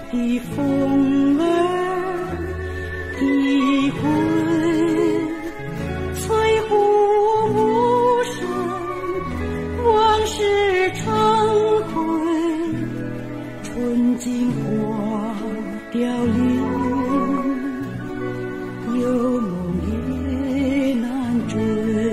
的风儿的魂，翠湖无声，往事成灰，春尽花凋零，有梦也难追。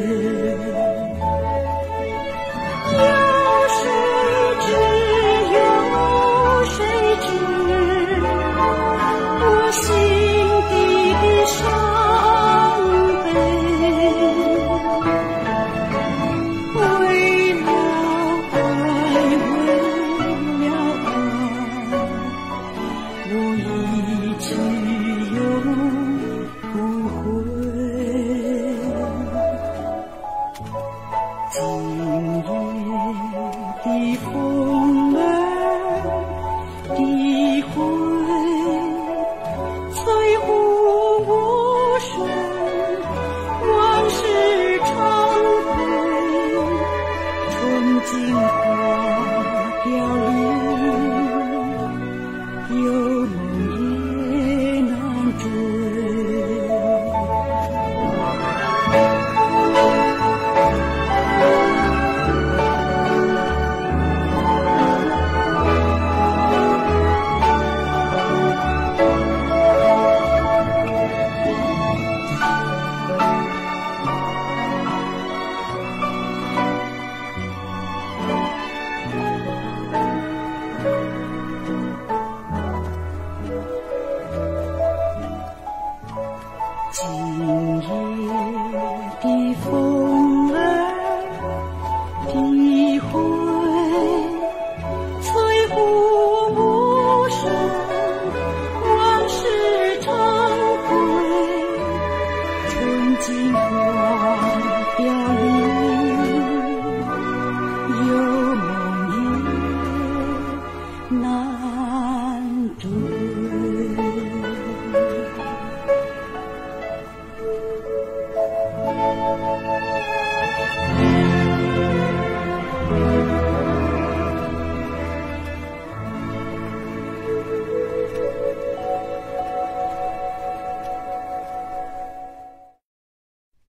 今夜的风儿的魂，翠湖无声，往事成灰，春尽花凋零，有梦也难追。今夜的风儿的魂，翠湖无声，往事成灰，春尽花凋零，有梦也难追。